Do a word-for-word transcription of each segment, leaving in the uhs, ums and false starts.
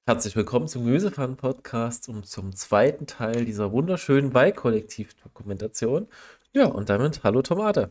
Herzlich willkommen zum Gemüsepfannen-Podcast und zum zweiten Teil dieser wunderschönen Wahlkollektiv-Dokumentation. Ja, und damit hallo Tomate.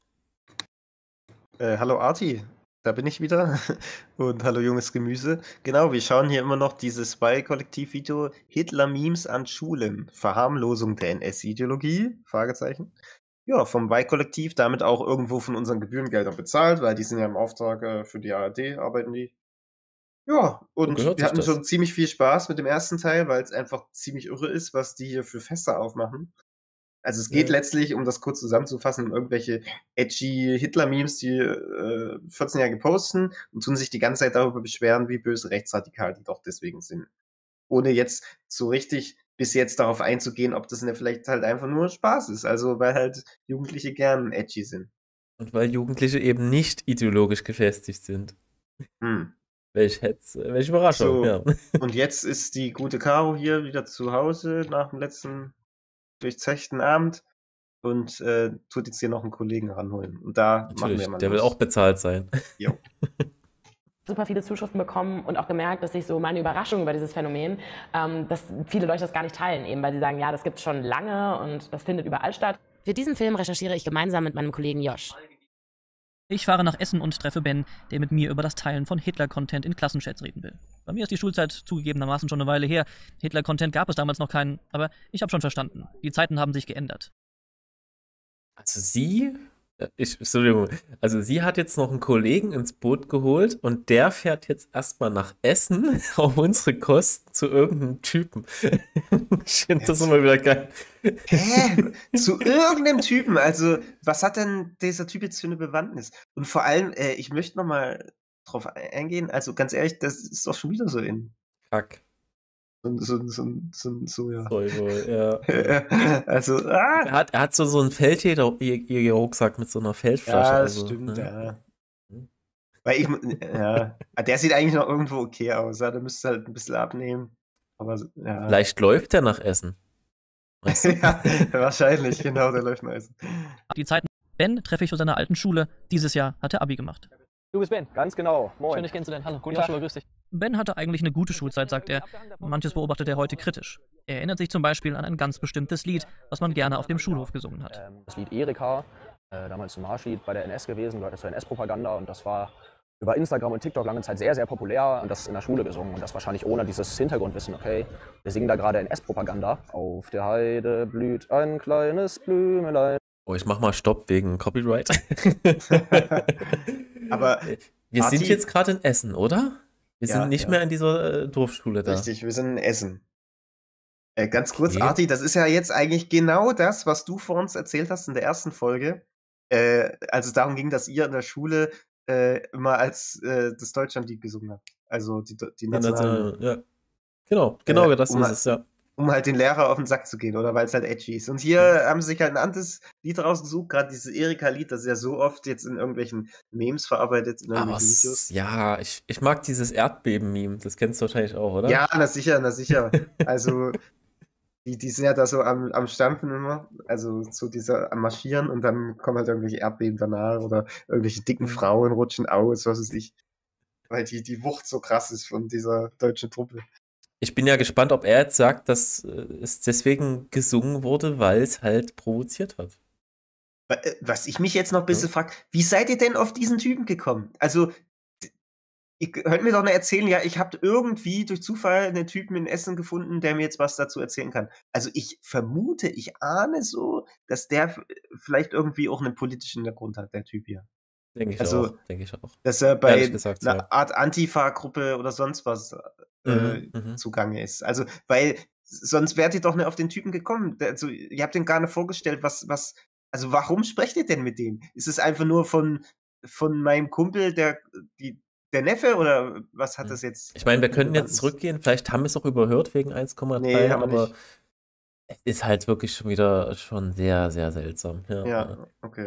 Äh, hallo Arti, da bin ich wieder. Und hallo junges Gemüse. Genau, wir schauen hier immer noch dieses Wahlkollektiv-Video Hitler-Memes an Schulen. Verharmlosung der N S-Ideologie? Fragezeichen. Ja, vom Wahlkollektiv, damit auch irgendwo von unseren Gebührengeldern bezahlt, weil die sind ja im Auftrag äh, für die A R D, arbeiten die. Ja, So und gehört wir sich hatten das. schon ziemlich viel Spaß mit dem ersten Teil, weil es einfach ziemlich irre ist, was die hier für Fässer aufmachen. Also es geht Ja. letztlich, um das kurz zusammenzufassen, um irgendwelche edgy Hitler-Memes, die äh, vierzehn-Jährige posten und tun sich die ganze Zeit darüber beschweren, wie böse Rechtsradikal die doch deswegen sind. Ohne jetzt so richtig bis jetzt darauf einzugehen, ob das ne vielleicht halt einfach nur Spaß ist. Also weil halt Jugendliche gern edgy sind. Und weil Jugendliche eben nicht ideologisch gefestigt sind. Hm. Welch Hetz, welche Überraschung, So, ja. und jetzt ist die gute Caro hier wieder zu Hause nach dem letzten durchzechten Abend und äh, tut jetzt hier noch einen Kollegen ranholen. Und da machen wir Natürlich, mal der will los. auch bezahlt sein. Jo. Super viele Zuschriften bekommen und auch gemerkt, dass ich so meine Überraschung über dieses Phänomen, ähm, dass viele Leute das gar nicht teilen, eben weil sie sagen, ja, das gibt es schon lange und das findet überall statt. Für diesen Film recherchiere ich gemeinsam mit meinem Kollegen Josh. Ich fahre nach Essen und treffe Ben, der mit mir über das Teilen von Hitler-Content in Klassenchats reden will. Bei mir ist die Schulzeit zugegebenermaßen schon eine Weile her. Hitler-Content gab es damals noch keinen, aber ich habe schon verstanden. Die Zeiten haben sich geändert. Also sie, äh, ich, Entschuldigung, also sie hat jetzt noch einen Kollegen ins Boot geholt und der fährt jetzt erstmal nach Essen auf unsere Kosten zu irgendeinem Typen. Ich finde das immer wieder geil. Hä? Zu irgendeinem Typen? Also, was hat denn dieser Typ jetzt für eine Bewandtnis? Und vor allem, äh, ich möchte noch mal drauf eingehen, also ganz ehrlich, das ist doch schon wieder so in Kack. so so so so so ja. Pseudo, ja. Also, ah! Er hat, er hat so, so einen Feldjäger-Rucksack mit so einer Feldflasche. Ja, das also, stimmt, ne? ja. Weil ich, mu- ja, Ah, der sieht eigentlich noch irgendwo okay aus. Ja, der müsste halt ein bisschen abnehmen. Aber so- ja. Vielleicht läuft er nach Essen. Weißt du? Ja, wahrscheinlich, genau, der läuft mal essen. Die Zeiten. Ben treffe ich vor seiner alten Schule. Dieses Jahr hat er Abi gemacht. Du bist Ben, ganz genau. Moin. Schön, dich kennenzulernen. Hallo, Guten Josh. Tag. Grüß dich. Ben hatte eigentlich eine gute Schulzeit, sagt er. Manches beobachtet er heute kritisch. Er erinnert sich zum Beispiel an ein ganz bestimmtes Lied, was man gerne auf dem Schulhof gesungen hat. Ähm, das Lied Erika, äh, damals ein Marschlied bei der N S gewesen, gehörte zur N S-Propaganda und das war über Instagram und TikTok lange Zeit sehr, sehr populär und das in der Schule gesungen und das wahrscheinlich ohne dieses Hintergrundwissen, okay, wir singen da gerade N S-Propaganda. Auf der Heide blüht ein kleines Blümelein. Oh, ich mach mal Stopp wegen Copyright. Aber wir Arti- sind jetzt gerade in Essen, oder? Wir Ja, sind nicht ja. mehr in dieser äh, Dorfschule da. Richtig, wir sind in Essen. Äh, ganz kurz, Okay. Arti, das ist ja jetzt eigentlich genau das, was du vor uns erzählt hast in der ersten Folge, äh, als es darum ging, dass ihr in der Schule äh, immer als äh, das Deutschlandlied gesungen habt. Also die, die Ja, nationalen, ja. Genau, genau Äh, das um ist mal- es, ja. um halt den Lehrer auf den Sack zu gehen, oder weil es halt edgy ist. Und hier haben sie sich halt ein anderes Lied rausgesucht, gerade dieses Erika-Lied, das ist ja so oft jetzt in irgendwelchen Memes verarbeitet, in Aber irgendwelchen Videos. es, ja, ich, ich mag dieses Erdbeben-Meme. Das kennst du wahrscheinlich auch, oder? Ja, na sicher, na sicher. Also, die, die sind ja da so am, am Stampfen immer, also so dieser am Marschieren und dann kommen halt irgendwelche Erdbeben danach oder irgendwelche dicken Mhm. Frauen rutschen aus, was weiß ich. Weil die, die Wucht so krass ist von dieser deutschen Truppe. Ich bin ja gespannt, ob er jetzt sagt, dass äh, es deswegen gesungen wurde, weil es halt provoziert hat. Wa- äh, Was ich mich jetzt noch ein bisschen frage, wie seid ihr denn auf diesen Typen gekommen? Also, d- ihr könnt mir doch nicht erzählen, ja, ich habe irgendwie durch Zufall einen Typen in Essen gefunden, der mir jetzt was dazu erzählen kann. Also ich vermute, ich ahne so, dass der f- vielleicht irgendwie auch einen politischen Hintergrund hat, der Typ hier. Denke ich Also, auch. Denke ich auch. Dass er bei Ehrlich gesagt, einer ja. Art Antifa-Gruppe oder sonst was äh, Mhm, mhm. zugange ist. Also, weil sonst wärt ihr doch nicht auf den Typen gekommen. Der- Also, ihr habt den gar nicht vorgestellt, was, was, also warum sprecht ihr denn mit dem? Ist es einfach nur von, von meinem Kumpel, der, die, der Neffe oder was hat Mhm. das jetzt? Ich meine, wir für könnten jetzt Bewandtnis? zurückgehen. Vielleicht haben wir es auch überhört wegen eins Komma drei, Nee, haben wir aber nicht. es ist halt wirklich schon wieder schon sehr, sehr seltsam. Ja, ja. Ja, okay.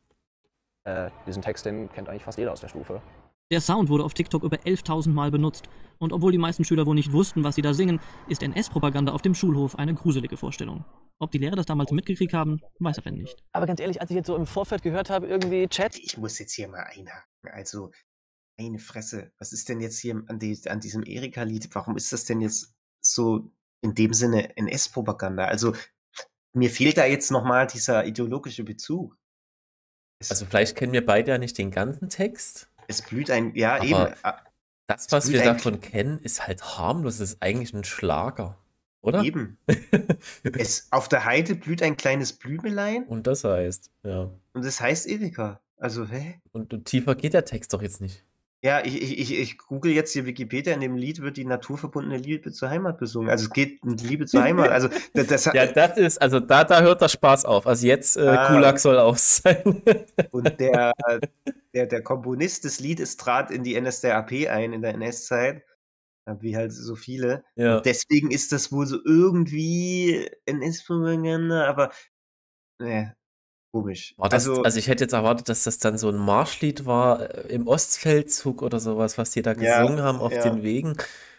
Äh, diesen Text, den kennt eigentlich fast jeder aus der Stufe. Der Sound wurde auf TikTok über elftausend Mal benutzt. Und obwohl die meisten Schüler wohl nicht wussten, was sie da singen, ist N S-Propaganda auf dem Schulhof eine gruselige Vorstellung. Ob die Lehrer das damals mitgekriegt haben, weiß er denn nicht. Aber ganz ehrlich, als ich jetzt so im Vorfeld gehört habe, irgendwie Chat, Ich muss jetzt hier mal einhaken. Also, Meine Fresse, was ist denn jetzt hier an, die, an diesem Erika-Lied? Warum ist das denn jetzt so in dem Sinne N S-Propaganda? Also mir fehlt da jetzt nochmal dieser ideologische Bezug. Es, Also vielleicht kennen wir beide ja nicht den ganzen Text, es blüht ein, ja aber eben, ah, das, es was blüht wir ein, davon kennen, ist halt harmlos. Das ist eigentlich ein Schlager, oder? eben. Es, auf der Heide blüht ein kleines Blümelein Und das heißt, ja. und es heißt Erika. Also, hä? Und, und tiefer geht der Text doch jetzt nicht. Ja, ich, ich, ich, ich google jetzt hier Wikipedia, in dem Lied wird die naturverbundene Liebe zur Heimat besungen. Also es geht um die Liebe zur Heimat. Also das, das hat, Ja, das ist, also da, da hört der Spaß auf. Also jetzt, äh, Ah. Kulak soll aus sein. und der, der, der Komponist des Liedes trat in die N S D A P ein in der N S-Zeit, wie halt so viele. Ja. Und deswegen ist das wohl so irgendwie N S-Propaganda, aber ne, komisch. War das, also, also ich hätte jetzt erwartet, dass das dann so ein Marschlied war äh, im Ostfeldzug oder sowas, was die da Ja, gesungen haben auf ja. den Wegen.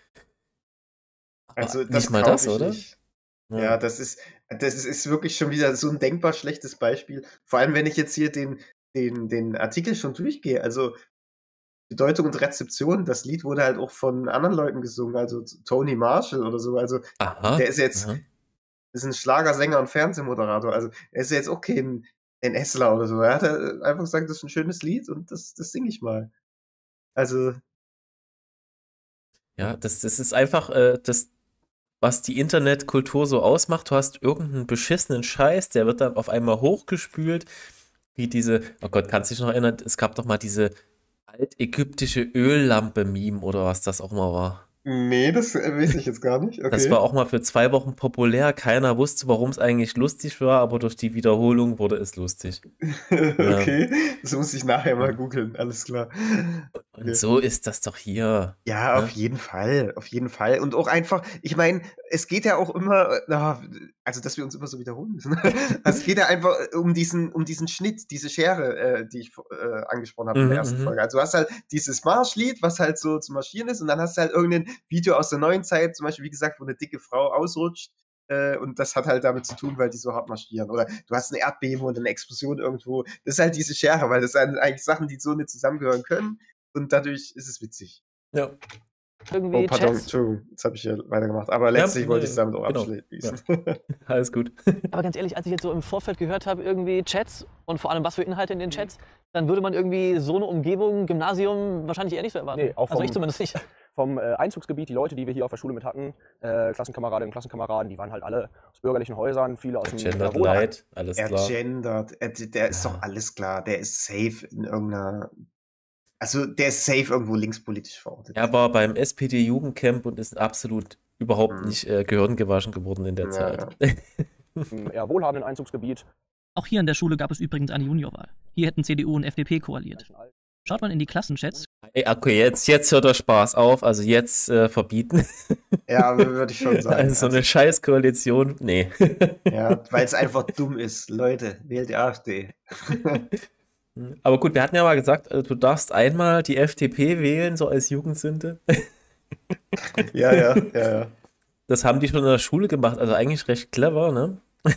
Aber also nicht das mal kauf das, ich oder? nicht. Ja, das ist, das ist, ist wirklich schon wieder so ein denkbar schlechtes Beispiel. Vor allem, wenn ich jetzt hier den, den, den Artikel schon durchgehe. Also Bedeutung und Rezeption, das Lied wurde halt auch von anderen Leuten gesungen, also Tony Marshall oder so. Also Aha. der ist jetzt, aha. ist ein Schlagersänger und Fernsehmoderator. Also er ist jetzt auch kein NSler oder so. Er hat halt einfach gesagt, das ist ein schönes Lied und das, das singe ich mal. Also, Ja, das, das ist einfach äh, das, was die Internetkultur so ausmacht. Du hast irgendeinen beschissenen Scheiß, der wird dann auf einmal hochgespült, wie diese, oh Gott, kannst du dich noch erinnern, es gab doch mal diese altägyptische Öllampe-Meme oder was das auch mal war. nee, das weiß ich jetzt gar nicht. Okay. Das war auch mal für zwei Wochen populär. Keiner wusste, warum es eigentlich lustig war, aber durch die Wiederholung wurde es lustig. okay, das muss ich nachher mal googeln, alles klar. Und Ja. so ist das doch hier. Ja, auf Ne? jeden Fall, auf jeden Fall. Und auch einfach, ich meine, es geht ja auch immer, äh, na, also dass wir uns immer so wiederholen müssen. Also es geht ja einfach um diesen, um diesen Schnitt, diese Schere, äh, die ich äh, angesprochen habe in der Mhm, ersten mhm. Folge. Also du hast halt dieses Marschlied, was halt so zu marschieren ist, und dann hast du halt irgendein Video aus der neuen Zeit, zum Beispiel, wie gesagt, wo eine dicke Frau ausrutscht. Äh, und das hat halt damit zu tun, weil die so hart marschieren. Oder du hast ein Erdbeben und eine Explosion irgendwo. Das ist halt diese Schere, weil das sind eigentlich Sachen, die so nicht zusammengehören können. Und dadurch ist es witzig. Ja. Irgendwie Oh, pardon, Chats. Entschuldigung, jetzt habe ich hier weitergemacht. Aber letztlich nee, wollte ich es damit auch genau, abschließen. Alles gut. Aber ganz ehrlich, als ich jetzt so im Vorfeld gehört habe, irgendwie Chats und vor allem was für Inhalte in den Chats, dann würde man irgendwie so eine Umgebung, Gymnasium, wahrscheinlich eher nicht so erwarten. Nee, auch also vom- ich zumindest nicht. Vom äh, Einzugsgebiet, die Leute, die wir hier auf der Schule mit hatten, äh, Klassenkameradinnen und Klassenkameraden, die waren halt alle aus bürgerlichen Häusern, viele aus dem Gendered Wohnheim. Light, alles Er klar. gendert, er, der ist Ja. doch alles klar. Der ist safe in irgendeiner. Also, der ist safe irgendwo linkspolitisch verortet. Er war beim S P D-Jugendcamp und ist absolut überhaupt Mhm. nicht äh, gehirngewaschen geworden in der Ja, Zeit. Im eher wohlhabenden Einzugsgebiet. Auch hier an der Schule gab es übrigens eine Juniorwahl. Hier hätten C D U und F D P koaliert. Schaut man in die Klassenchats, Ey, okay, jetzt, jetzt hört der Spaß auf. Also jetzt äh, verbieten. Ja, würde ich schon sagen. Also so eine Scheißkoalition, nee. ja, weil es einfach dumm ist. Leute, wählt die AfD. Aber gut, wir hatten ja mal gesagt, äh, du darfst einmal die F D P wählen, so als Jugendsünde. ja, ja, ja, ja. Das haben die schon in der Schule gemacht, also eigentlich recht clever, ne?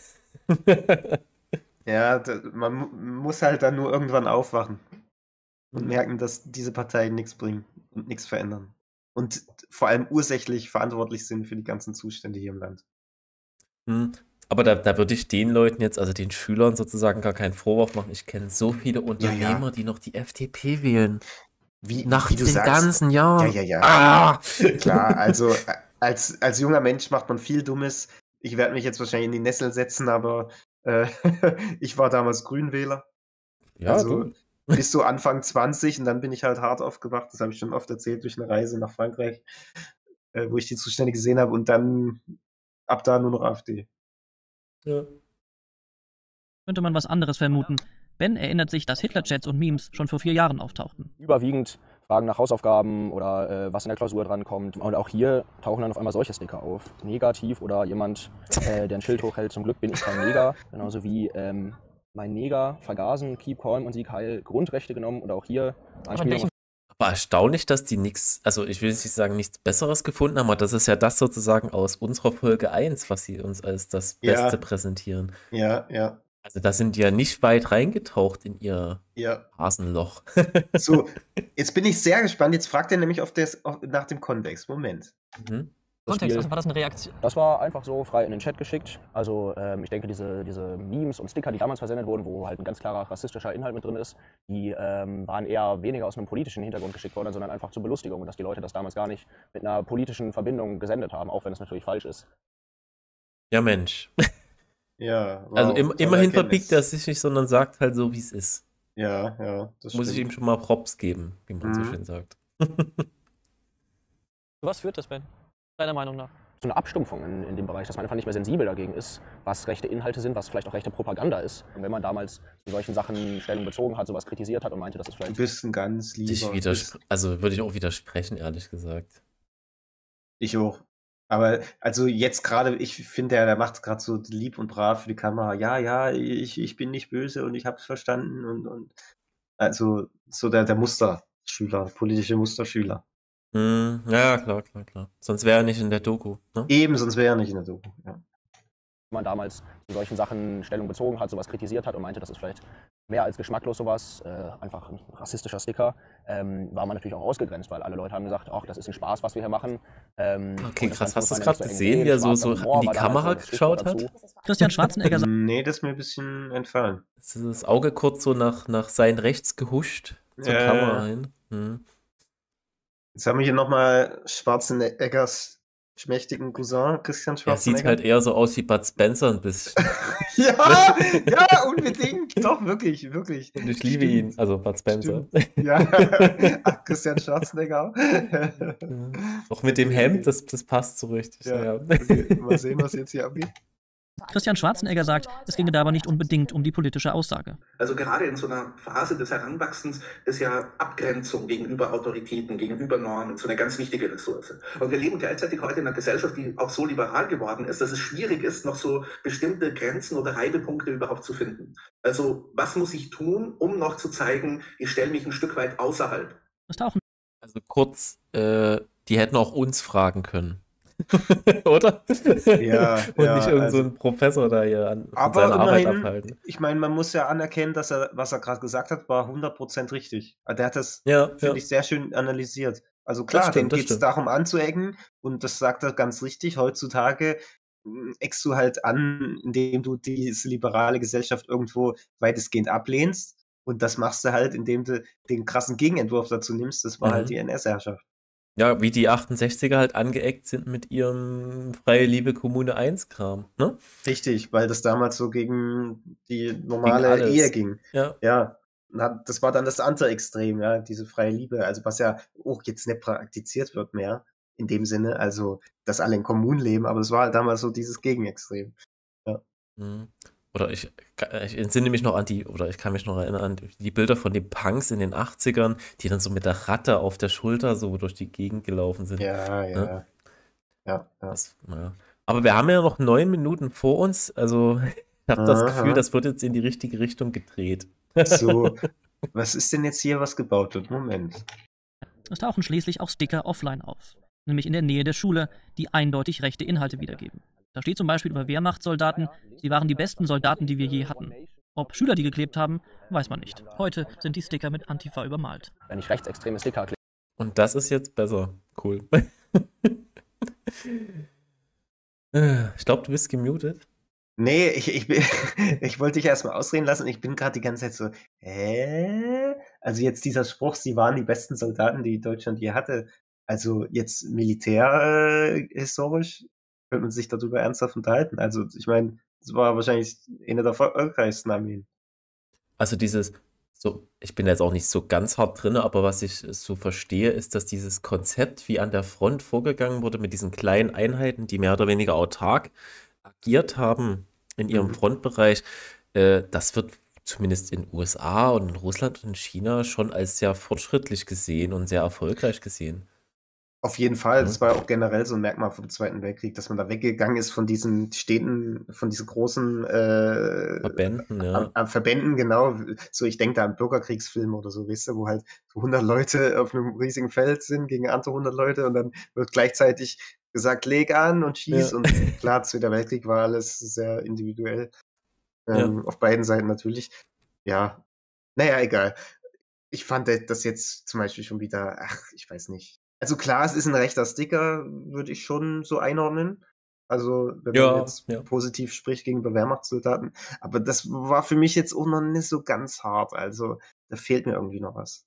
Ja, da, man mu muss halt dann nur irgendwann aufwachen und merken, dass diese Parteien nichts bringen und nichts verändern. Und vor allem ursächlich verantwortlich sind für die ganzen Zustände hier im Land. Hm. Aber da, da würde ich den Leuten jetzt, also den Schülern sozusagen, gar keinen Vorwurf machen. Ich kenne so viele Unternehmer, die noch die F D P wählen. Wie, Nach wie du den sagst, ganzen Jahren. Ja, ja, ja. Ah! Klar, also äh, als, als junger Mensch macht man viel Dummes. Ich werde mich jetzt wahrscheinlich in die Nessel setzen, aber äh, ich war damals Grünwähler. Ja, also du. bis so Anfang zwanzig und dann bin ich halt hart aufgewacht. Das habe ich schon oft erzählt durch eine Reise nach Frankreich, äh, wo ich die Zustände gesehen habe und dann ab da nur noch AfD. Ja. könnte man was anderes vermuten. Ben erinnert sich, dass Hitler-Chats und Memes schon vor vier Jahren auftauchten. Überwiegend Fragen nach Hausaufgaben oder äh, was in der Klausur drankommt. Und auch hier tauchen dann auf einmal solche Sticker auf. Negativ oder jemand, äh, der ein Schild hochhält, zum Glück bin ich kein Neger. Genauso wie ähm, mein Neger vergasen, keep calm und Sieg heil, Grundrechte genommen. Oder auch hier Anspielung auf Aber erstaunlich, dass die nichts, also ich will jetzt nicht sagen, nichts Besseres gefunden haben, aber das ist ja das sozusagen aus unserer Folge eins, was sie uns als das Ja. Beste präsentieren. Ja, ja. Also da sind die ja nicht weit reingetaucht in ihr Ja. Hasenloch. So, jetzt bin ich sehr gespannt. Jetzt fragt er nämlich auf des, auf, nach dem Kontext. Moment. Mhm. Das Kontext, Spiel, also war das eine Reaktion? das war einfach so frei in den Chat geschickt. Also ähm, ich denke, diese, diese Memes und Sticker, die damals versendet wurden, wo halt ein ganz klarer rassistischer Inhalt mit drin ist, die ähm, waren eher weniger aus einem politischen Hintergrund geschickt worden, sondern einfach zur Belustigung. Und dass die Leute das damals gar nicht mit einer politischen Verbindung gesendet haben, auch wenn es natürlich falsch ist. Ja, Mensch. Ja, wow, Also im, tolle immerhin Erkenntnis. verbiegt er sich nicht, sondern sagt halt so, wie es ist. Ja, ja, das Muss ich ihm stimmt. schon mal Props geben, wie man so Mhm. schön sagt. Zu was führt das, Ben? Deiner Meinung nach? So eine Abstumpfung in, in dem Bereich, dass man einfach nicht mehr sensibel dagegen ist, was rechte Inhalte sind, was vielleicht auch rechte Propaganda ist. Und wenn man damals zu solchen Sachen Stellung bezogen hat, sowas kritisiert hat und meinte, dass es Du vielleicht bist ein ganz lieber. Ich widers- also würde ich auch widersprechen, ehrlich gesagt. Ich auch. Aber also jetzt gerade, ich finde, der, der macht gerade so lieb und brav für die Kamera. Ja, ja, ich, ich bin nicht böse und ich habe es verstanden. Und, und also so der, der Musterschüler, politische Musterschüler. Hm, ja, klar, klar, klar. Sonst wäre er nicht in der Doku. Ne? Eben, sonst wäre er nicht in der Doku. Ja. man damals zu solchen Sachen Stellung bezogen hat, sowas kritisiert hat und meinte, das ist vielleicht mehr als geschmacklos sowas, äh, einfach ein rassistischer Sticker, ähm, war man natürlich auch ausgegrenzt, weil alle Leute haben gesagt, ach, das ist ein Spaß, was wir hier machen. Ähm, Okay, und das krass. Ganze Hast du muss es man gerade nicht so gesehen, eng wie er sehen. so, so Schwarzer Humor in die war damals so Kamera ein Stichwort geschaut hat? dazu. Christian Schwarzenegger sagt, Nee, das ist mir ein bisschen entfallen. Ist das Auge kurz so nach, nach sein rechts gehuscht zur Ja. Kamera hin? Hm. Jetzt haben wir hier nochmal Schwarzeneggers schmächtigen Cousin, Christian Er Schwarzenegger. sieht halt eher so aus wie Bud Spencer ein bisschen. ja, ja, unbedingt. Doch, wirklich, wirklich. Und ich liebe Stimmt. ihn, also Bud Spencer. Ja, ach, Christian Schwarzenegger auch. Auch mit dem Hemd, das, das passt so richtig. Ja, Ja. okay, mal sehen, was jetzt hier abgeht. Christian Schwarzenegger sagt, es ginge dabei nicht unbedingt um die politische Aussage. Also gerade in so einer Phase des Heranwachsens ist ja Abgrenzung gegenüber Autoritäten, gegenüber Normen so eine ganz wichtige Ressource. Und wir leben gleichzeitig heute in einer Gesellschaft, die auch so liberal geworden ist, dass es schwierig ist, noch so bestimmte Grenzen oder Reibepunkte überhaupt zu finden. Also was muss ich tun, um noch zu zeigen, ich stelle mich ein Stück weit außerhalb? Das tauchen Also kurz, äh, die hätten auch uns fragen können. Oder? Ja, Und ja, nicht irgend also- so ein Professor da hier an von Aber seiner Arbeit immerhin, abhalten. ich meine, man muss ja anerkennen, dass er, was er gerade gesagt hat, war hundert Prozent richtig. Also der hat das, Ja, finde ja. ich, sehr schön analysiert. Also klar, stimmt, dem das geht es stimmt. darum anzuecken und das sagt er ganz richtig. Heutzutage mm, eckst du halt an, indem du diese liberale Gesellschaft irgendwo weitestgehend ablehnst. Und das machst du halt, indem du den krassen Gegenentwurf dazu nimmst. Das war Mhm. halt die N S-Herrschaft. Ja, wie die achtundsechziger halt angeeckt sind mit ihrem Freie Liebe Kommune eins Kram, ne? Richtig, weil das damals so gegen die normale alles. Ehe ging. Ja. Ja, und hat- das war dann das andere Extrem, ja, diese freie Liebe, also was ja auch jetzt nicht praktiziert wird mehr, in dem Sinne, also, dass alle in Kommunen leben, aber es war halt damals so dieses Gegenextrem. Mhm. Oder ich, ich entsinne mich noch an die, oder ich kann mich noch erinnern an die Bilder von den Punks in den achtzigern, die dann so mit der Ratte auf der Schulter so durch die Gegend gelaufen sind. Ja, ja. Ne? Ja, ja. Das, ja. Aber wir haben ja noch neun Minuten vor uns, also ich habe das Aha. Gefühl, das wird jetzt in die richtige Richtung gedreht. So, was ist denn jetzt hier, was gebaut wird? Moment. Es tauchen schließlich auch Sticker offline auf, nämlich in der Nähe der Schule, die eindeutig rechte Inhalte wiedergeben. Da steht zum Beispiel über Wehrmachtssoldaten, sie waren die besten Soldaten, die wir je hatten. Ob Schüler die geklebt haben, weiß man nicht. Heute sind die Sticker mit Antifa übermalt. Wenn ich rechtsextreme Sticker klebe, Und das ist jetzt besser. Cool. Ich glaube, du bist gemutet. Nee, ich, ich, bin, ich wollte dich erstmal ausreden lassen und ich bin gerade die ganze Zeit so, hä? Also jetzt dieser Spruch, sie waren die besten Soldaten, die Deutschland je hatte. Also jetzt militärhistorisch könnte man sich darüber ernsthaft unterhalten. Also ich meine, das war wahrscheinlich eine der erfolgreichsten Armeen. Also dieses, so, ich bin jetzt auch nicht so ganz hart drin, aber was ich so verstehe, ist, dass dieses Konzept, wie an der Front vorgegangen wurde, mit diesen kleinen Einheiten, die mehr oder weniger autark agiert haben in ihrem Mhm. Frontbereich, äh, das wird zumindest in den U S A und in Russland und in China schon als sehr fortschrittlich gesehen und sehr erfolgreich gesehen. Auf jeden Fall, Ja. das war auch generell so ein Merkmal vom Zweiten Weltkrieg, dass man da weggegangen ist von diesen Städten, von diesen großen äh, Verbänden, ja. An, an Verbänden, genau. So, ich denke da an Bürgerkriegsfilme oder so, weißt du, wo halt so hundert Leute auf einem riesigen Feld sind gegen andere hundert Leute und dann wird gleichzeitig gesagt, leg an und schieß. Ja. Und klar, Zweiter Weltkrieg war alles sehr individuell. Ähm, Ja. Auf beiden Seiten natürlich. Ja, naja, egal. Ich fand das jetzt zum Beispiel schon wieder, ach, ich weiß nicht. Also klar, es ist ein rechter Sticker, würde ich schon so einordnen. Also, wenn man Ja, jetzt ja. positiv spricht gegenüber Wehrmachtssoldaten. Aber das war für mich jetzt auch noch nicht so ganz hart. Also, da fehlt mir irgendwie noch was.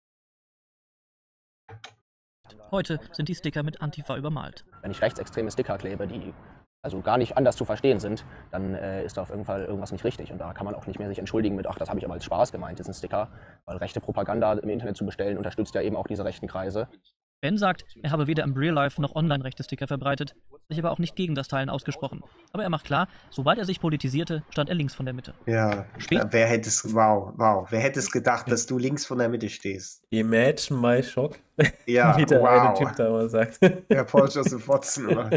Heute sind die Sticker mit Antifa übermalt. Wenn ich rechtsextreme Sticker klebe, die also gar nicht anders zu verstehen sind, dann äh, ist da auf jeden Fall irgendwas nicht richtig. Und da kann man auch nicht mehr sich entschuldigen mit, ach, das habe ich aber als Spaß gemeint, diesen Sticker. Weil rechte Propaganda im Internet zu bestellen, unterstützt ja eben auch diese rechten Kreise. Ben sagt, er habe weder im Real Life noch online rechte Sticker verbreitet, sich aber auch nicht gegen das Teilen ausgesprochen. Aber er macht klar, sobald er sich politisierte, stand er links von der Mitte. Ja, Spät- wer hätte es, wow, wow, wer hätte es gedacht, dass du links von der Mitte stehst? Imagine my shock. Ja, Wie der eine wow. Typ da immer sagt. Der Paul Joseph Watson immer.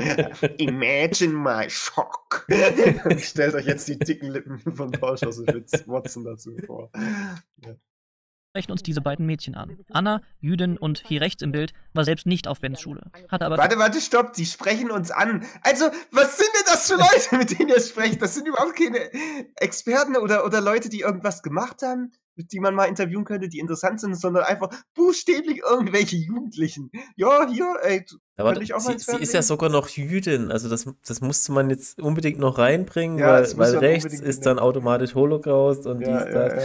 Imagine my shock. Und stellt euch jetzt die dicken Lippen von Paul Joseph Watson dazu vor. Ja. Sprechen uns diese beiden Mädchen an. Anna, Jüdin und hier rechts im Bild, war selbst nicht auf Bens Schule. Hatte aber Warte, warte, stopp, die sprechen uns an. Also, was sind denn das für Leute, mit denen ihr sprecht? Das sind überhaupt keine Experten oder, oder Leute, die irgendwas gemacht haben, die man mal interviewen könnte, die interessant sind, sondern einfach buchstäblich irgendwelche Jugendlichen. Ja, hier, ey, Aber könnte ich auch mal sie, ins sie ist Fernsehen? ja sogar noch Jüdin, also das, das musste man jetzt unbedingt noch reinbringen, Ja, das weil, muss weil man rechts unbedingt ist dann automatisch Holocaust und Ja, dies, ja, das. ja.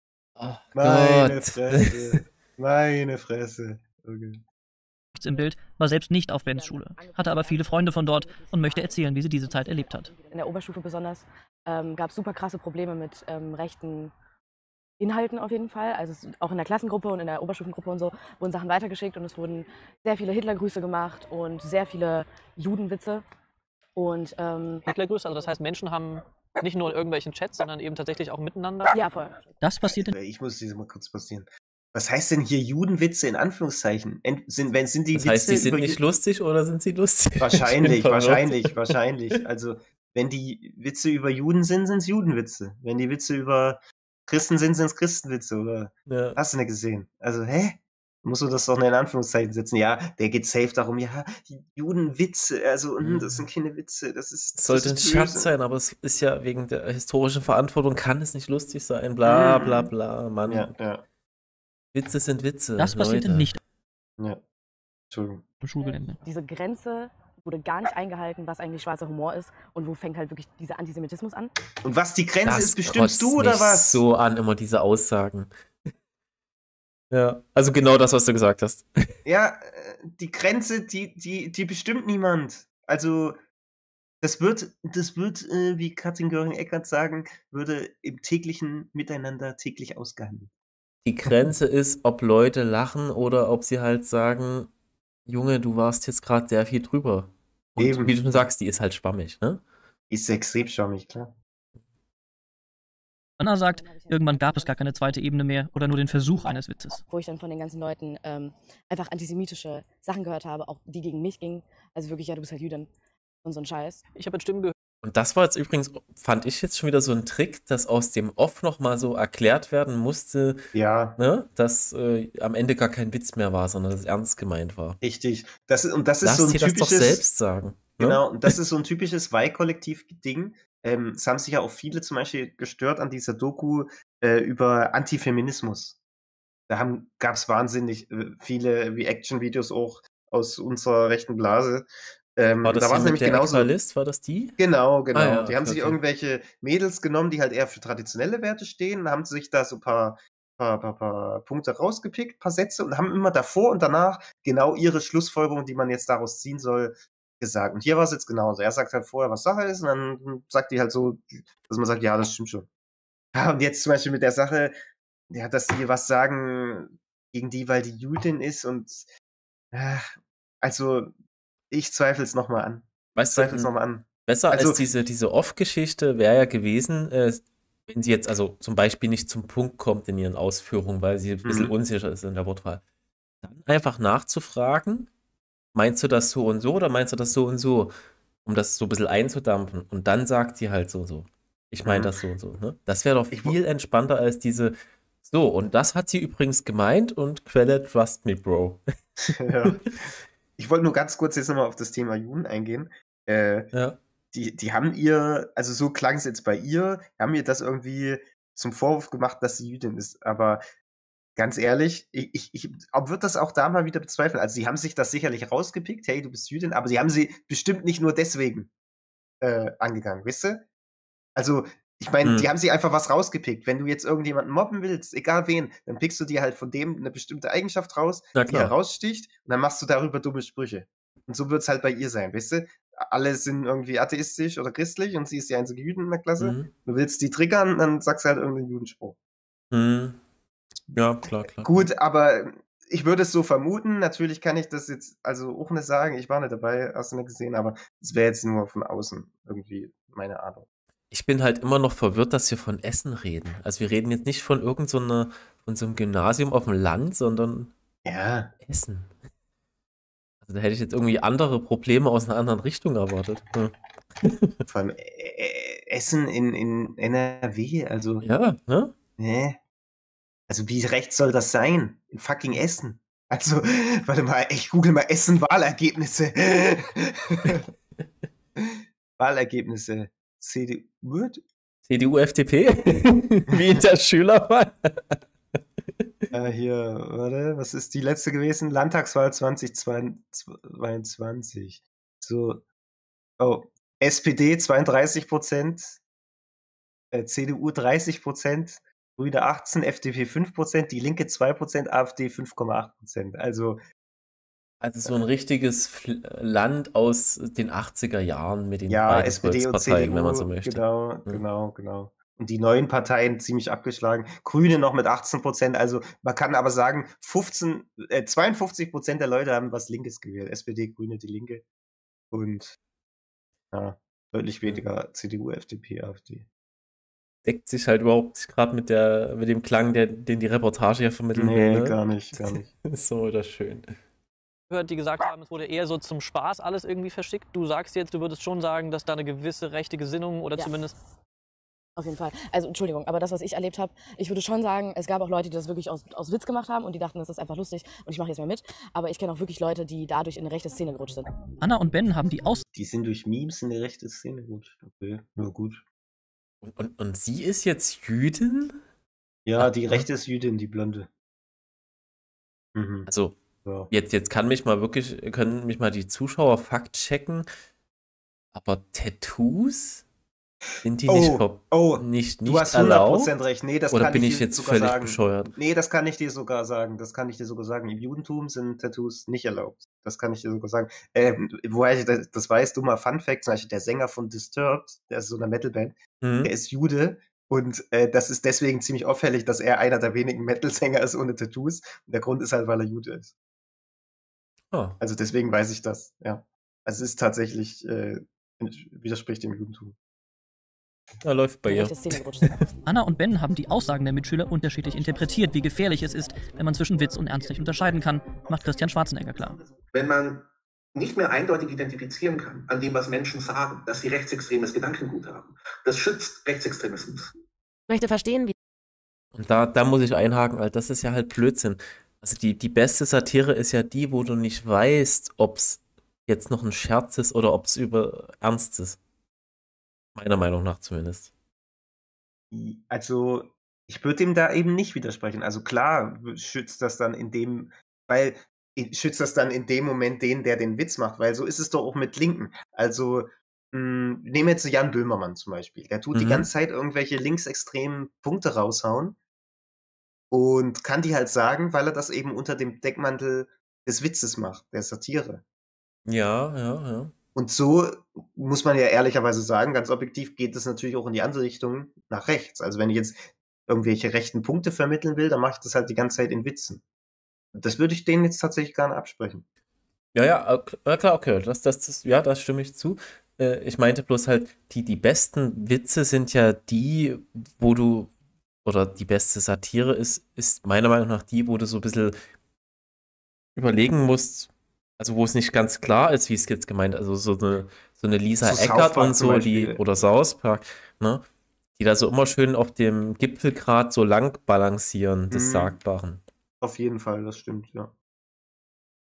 Oh Meine Gott. Fresse. Meine Fresse. Okay. rechts im Bild, war selbst nicht auf Bens Schule. Hatte aber viele Freunde von dort und möchte erzählen, wie sie diese Zeit erlebt hat. In der Oberstufe besonders ähm, gab es super krasse Probleme mit ähm, rechten Inhalten auf jeden Fall. Also es, auch in der Klassengruppe und in der Oberstufengruppe und so wurden Sachen weitergeschickt und es wurden sehr viele Hitlergrüße gemacht und sehr viele Judenwitze. Und ähm, Hitlergrüße, also das heißt, Menschen haben nicht nur in irgendwelchen Chats, sondern eben tatsächlich auch miteinander. ja, voll. Das passierte Ich muss diese mal kurz passieren. Was heißt denn hier Judenwitze in Anführungszeichen? Ent, sind, wenn, sind die Das Witze heißt, die sind über nicht Ju- lustig oder sind sie lustig? Wahrscheinlich, Ich bin verwirrt. wahrscheinlich, wahrscheinlich. Also, wenn die Witze über Juden sind, sind es Judenwitze. Wenn die Witze über Christen sind, sind es Christenwitze, oder? Ja. Hast du nicht gesehen? Also, hä? Musst du das doch in Anführungszeichen setzen? Ja, der geht safe darum, ja, Judenwitze, also, hm, das sind keine Witze, das ist. Es sollte ein das ist Scherz böse. sein, aber es ist ja wegen der historischen Verantwortung, kann es nicht lustig sein, bla bla bla, Mann. Ja, ja, Witze sind Witze. Das passierte Leute. nicht ja. Entschuldigung. im Schulgelände. Diese Grenze wurde gar nicht eingehalten, was eigentlich schwarzer Humor ist und wo fängt halt wirklich dieser Antisemitismus an. Und was die Grenze Das ist, bestimmst kotzt du oder mich was? so an, immer diese Aussagen. Ja, also genau das, was du gesagt hast. Ja, äh, die Grenze, die, die, die bestimmt niemand. Also, das wird, das wird, äh, wie Katrin Göring-Eckardt sagen, würde im täglichen Miteinander täglich ausgehandelt. Die Grenze ist, ob Leute lachen oder ob sie halt sagen, Junge, du warst jetzt gerade sehr viel drüber. Und Eben. wie du schon sagst, die ist halt schwammig, ne? Ist extrem charmig, klar. Anna sagt, irgendwann gab es gar keine zweite Ebene mehr oder nur den Versuch eines Witzes. Wo ich dann von den ganzen Leuten ähm, einfach antisemitische Sachen gehört habe, auch die gegen mich gingen. Also wirklich, ja, du bist halt Jüdin und so ein Scheiß. Ich habe jetzt Stimmen gehört, Und das war jetzt übrigens, fand ich jetzt schon wieder so ein Trick, dass aus dem Off nochmal so erklärt werden musste, Ja, ne, dass äh, am Ende gar kein Witz mehr war, sondern dass es ernst gemeint war. richtig. Das, ist- und das ist Lass so ein dir das typisches. doch selbst sagen. Ne? Genau, und das ist so ein typisches Y-Kollektiv-Ding. Ähm, es haben sich ja auch viele zum Beispiel gestört an dieser Doku äh, über Antifeminismus. Da gab es wahnsinnig äh, viele Reaction-Videos auch aus unserer rechten Blase. Ähm, War das da war die es mit nämlich der genauso. Äqualist? War das die? Genau, genau. Ah ja, die haben okay, sich okay. irgendwelche Mädels genommen, die halt eher für traditionelle Werte stehen, und haben sich da so ein paar, paar, paar, paar Punkte rausgepickt, paar Sätze, und haben immer davor und danach genau ihre Schlussfolgerung, die man jetzt daraus ziehen soll, gesagt. Und hier war es jetzt genauso. Er sagt halt vorher, was Sache ist, und dann sagt die halt so, dass man sagt, ja, das stimmt schon. Ja, und jetzt zum Beispiel mit der Sache, ja, dass die was sagen gegen die, weil die Jüdin ist, und ja, also ich zweifle es nochmal an. Weißt Zweifle es du, nochmal an. besser Also- als diese, diese Off-Geschichte wäre ja gewesen, äh, wenn sie jetzt also zum Beispiel nicht zum Punkt kommt in ihren Ausführungen, weil sie ein bisschen Mhm. unsicher ist in der Wortwahl. Dann einfach nachzufragen, meinst du das so und so oder meinst du das so und so? Um das so ein bisschen einzudampfen. Und dann sagt sie halt so und so. Ich meine Mhm. das so und so. Ne? Das wäre doch Ich wo- viel entspannter als diese. So, und das hat sie übrigens gemeint und Quelle, trust me, Bro. Ja. Ich wollte nur ganz kurz jetzt nochmal auf das Thema Juden eingehen. Äh, Ja. die, die haben ihr, also so klang es jetzt bei ihr, haben ihr das irgendwie zum Vorwurf gemacht, dass sie Jüdin ist. Aber ganz ehrlich, ich, ich, ich würde das auch da mal wieder bezweifeln. Also sie haben sich das sicherlich rausgepickt, hey, du bist Jüdin, aber sie haben sie bestimmt nicht nur deswegen äh, angegangen, wisst ihr? Also, ich meine, die Hm. haben sich einfach was rausgepickt. Wenn du jetzt irgendjemanden mobben willst, egal wen, dann pickst du dir halt von dem eine bestimmte Eigenschaft raus, Na die klar. heraussticht und dann machst du darüber dumme Sprüche. Und so wird es halt bei ihr sein, weißt du? Alle sind irgendwie atheistisch oder christlich und sie ist die einzige Jüdin in der Klasse. Mhm. Du willst die triggern, dann sagst du halt irgendeinen Judenspruch. Hm. Ja, klar, klar. Gut, aber ich würde es so vermuten. Natürlich kann ich das jetzt also auch nicht sagen. Ich war nicht dabei, hast du nicht gesehen, aber es wäre jetzt nur von außen irgendwie meine Ahnung. Ich bin halt immer noch verwirrt, dass wir von Essen reden. Also wir reden jetzt nicht von irgend so einer, von so einem Gymnasium auf dem Land, sondern Ja. Essen. Also da hätte ich jetzt irgendwie andere Probleme aus einer anderen Richtung erwartet. Hm. Vor allem äh, Essen in, in N R W, also. Ja, ne? Nee. Also wie recht soll das sein? In fucking Essen. Also, warte mal, ich google mal Essen Wahlergebnisse. Wahlergebnisse. C D U? C D U, F D P? Wie in der Schülerwahl? Äh, hier, warte, was ist die letzte gewesen? Landtagswahl zwanzig zweiundzwanzig. So, oh, S P D zweiunddreißig Prozent, äh, C D U dreißig Prozent, Grüne achtzehn, F D P fünf Prozent, die Linke zwei Prozent, AfD fünf Komma acht Prozent. Also, Also so ein richtiges Fl- Land aus den achtziger Jahren mit den ja, beiden S P D und C D Volksparteien, U, wenn man so möchte. genau, Ja. genau, genau. Und die neuen Parteien ziemlich abgeschlagen. Grüne noch mit achtzehn Prozent. Also man kann aber sagen, fünfzehn, äh, zweiundfünfzig Prozent der Leute haben was Linkes gewählt. S P D, Grüne, die Linke. Und ja, deutlich weniger C D U, F D P, AfD. Deckt sich halt überhaupt nicht gerade mit der, mit dem Klang, der, den die Reportage ja vermitteln will, Nee, ne? gar nicht, gar nicht. So oder schön. Gehört, die gesagt haben, es wurde eher so zum Spaß alles irgendwie verschickt. Du sagst jetzt, du würdest schon sagen, dass da eine gewisse rechte Gesinnung oder Ja. zumindest Auf jeden Fall. Also Entschuldigung, aber das, was ich erlebt habe, ich würde schon sagen, es gab auch Leute, die das wirklich aus, aus Witz gemacht haben und die dachten, das ist einfach lustig und ich mache jetzt mal mit. Aber ich kenne auch wirklich Leute, die dadurch in eine rechte Szene gerutscht sind. Anna und Ben haben die Aus Die sind durch Memes in die rechte Szene gut. Okay, na gut. Und, und, und sie ist jetzt Jüdin? Ja, die Aha. rechte ist Jüdin, die blonde. Mhm. Also, Ja. jetzt, jetzt kann mich mal wirklich, können mich mal die Zuschauer Fakt checken. Aber Tattoos? Sind die nicht, Oh, ver- oh, nicht, du nicht hast hundert erlaubt? Prozent recht. Nee, das Oder kann bin ich ich dir jetzt sogar völlig sagen. bescheuert? Nee, das kann ich dir sogar sagen. Das kann ich dir sogar sagen. Im Judentum sind Tattoos nicht erlaubt. Das kann ich dir sogar sagen. Ähm, woher ich das, das weiß, dummer Fun Fact, zum Beispiel der Sänger von Disturbed, der ist so eine Metalband, Hm? der ist Jude und äh, das ist deswegen ziemlich auffällig, dass er einer der wenigen Metal-Sänger ist ohne Tattoos. Und der Grund ist halt, weil er Jude ist. Ah, Also deswegen weiß ich das, ja. Also es ist tatsächlich, äh, widerspricht dem Judentum. da läuft bei In eine ihr. rechte Szene gerutscht sind. Anna und Ben haben die Aussagen der Mitschüler unterschiedlich interpretiert. Wie gefährlich es ist, wenn man zwischen Witz und Ernst nicht unterscheiden kann, macht Christian Schwarzenegger klar. Wenn man nicht mehr eindeutig identifizieren kann an dem, was Menschen sagen, dass sie rechtsextremes Gedankengut haben, das schützt Rechtsextremismus. Ich möchte verstehen, wie Und da, da muss ich einhaken, weil das ist ja halt Blödsinn. Also die, die beste Satire ist ja die, wo du nicht weißt, ob es jetzt noch ein Scherz ist oder ob es über Ernst ist. Meiner Meinung nach zumindest. Also, ich würde ihm da eben nicht widersprechen. Also klar schützt das dann in dem, weil schützt das dann in dem Moment den, der den Witz macht, weil so ist es doch auch mit Linken. Also, mh, nehmen wir jetzt Jan Böhmermann zum Beispiel. Der tut die Mhm. ganze Zeit irgendwelche linksextremen Punkte raushauen und kann die halt sagen, weil er das eben unter dem Deckmantel des Witzes macht, der Satire. Ja, ja, ja. Und so muss man ja ehrlicherweise sagen, ganz objektiv geht es natürlich auch in die andere Richtung nach rechts. Also wenn ich jetzt irgendwelche rechten Punkte vermitteln will, dann mache ich das halt die ganze Zeit in Witzen. Das würde ich denen jetzt tatsächlich gar nicht absprechen. Ja, ja, ok- ja, klar, okay, das, das, das, ja, da stimme ich zu. Äh, ich meinte bloß halt, die, die besten Witze sind ja die, wo du, oder die beste Satire ist, ist meiner Meinung nach die, wo du so ein bisschen überlegen musst, also wo es nicht ganz klar ist, wie es jetzt gemeint, also so eine, so eine Lisa So South Eckert Park und zum so, die, Beispiel. oder South Park, ne, die da so immer schön auf dem Gipfelgrat so lang balancieren des Mhm. Sagbaren. Auf jeden Fall, das stimmt, ja.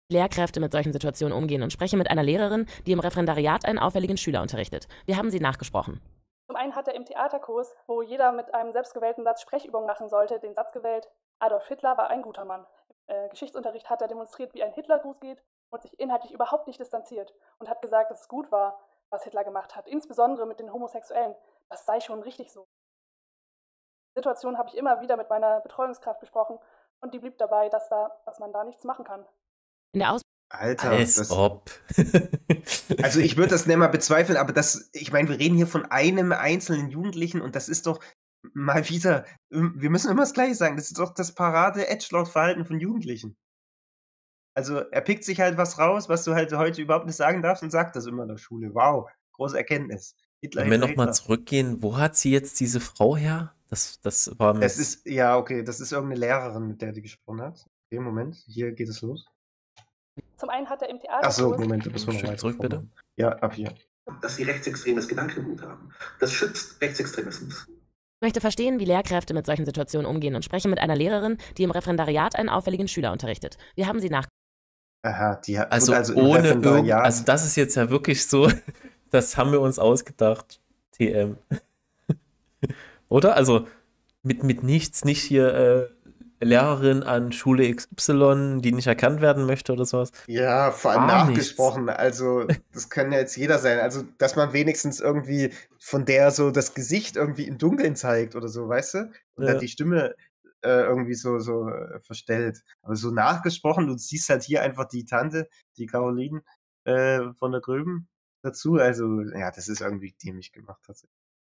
Lehrkräfte mit solchen Situationen umgehen und spreche mit einer Lehrerin, die im Referendariat einen auffälligen Schüler unterrichtet. Wir haben sie nachgesprochen. Zum einen hat er im Theaterkurs, wo jeder mit einem selbstgewählten Satz Sprechübungen machen sollte, den Satz gewählt: Adolf Hitler war ein guter Mann. Im äh, Geschichtsunterricht hat er demonstriert, wie ein Hitlergruß geht und sich inhaltlich überhaupt nicht distanziert und hat gesagt, dass es gut war, was Hitler gemacht hat, insbesondere mit den Homosexuellen. Das sei schon richtig so. Die Situation habe ich immer wieder mit meiner Betreuungskraft besprochen und die blieb dabei, dass, da, dass man da nichts machen kann. In der Aus Alter, Als das, ob. also ich würde das nicht mal bezweifeln, aber das, ich meine, wir reden hier von einem einzelnen Jugendlichen und das ist doch mal wieder, wir müssen immer das Gleiche sagen, das ist doch das Parade-Edgelord-Verhalten von Jugendlichen. Also er pickt sich halt was raus, was du halt heute überhaupt nicht sagen darfst und sagt das immer in der Schule. Wow, große Erkenntnis. Hitler, Wenn wir Hitler, nochmal Hitler. zurückgehen, wo hat sie jetzt diese Frau her? Das, das war mit, Das ist, ja, okay, das ist irgendeine Lehrerin, mit der die gesprochen hat. Okay, Moment, hier geht es los. Zum einen hat er im Achso, Theaterkurs... Moment, da müssen wir noch Stück weiter zurück, bitte. vormachen. Ja, ab hier. Dass sie rechtsextremes Gedankengut haben. Das schützt Rechtsextremismus. Ich möchte verstehen, wie Lehrkräfte mit solchen Situationen umgehen und spreche mit einer Lehrerin, die im Referendariat einen auffälligen Schüler unterrichtet. Wir haben sie nach Aha, die hat also, gut, also im ohne irgend, Referendariat- also das ist jetzt ja wirklich so, das haben wir uns ausgedacht, T M. Oder? Also mit, mit nichts, nicht hier äh, Lehrerin an Schule X Y, die nicht erkannt werden möchte oder sowas. Ja, vor allem Gar nachgesprochen. Also, das kann ja jetzt jeder sein. Also, dass man wenigstens irgendwie von der so das Gesicht irgendwie im Dunkeln zeigt oder so, weißt du? Und Ja. dann die Stimme äh, irgendwie so, so äh, verstellt. Aber so nachgesprochen, du siehst halt hier einfach die Tante, die Caroline äh, von der Gröben dazu. Also, ja, das ist irgendwie dämlich gemacht tatsächlich.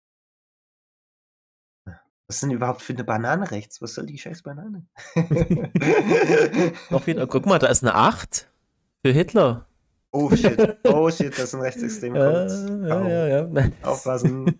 Was ist denn überhaupt für eine Banane rechts? Was soll die scheiß Banane? Noch wieder, guck mal, da ist eine acht für Hitler. Oh shit, oh shit, das ist ein rechtsextremer Ja, Comments. ja, Au. ja, ja. Aufpassen.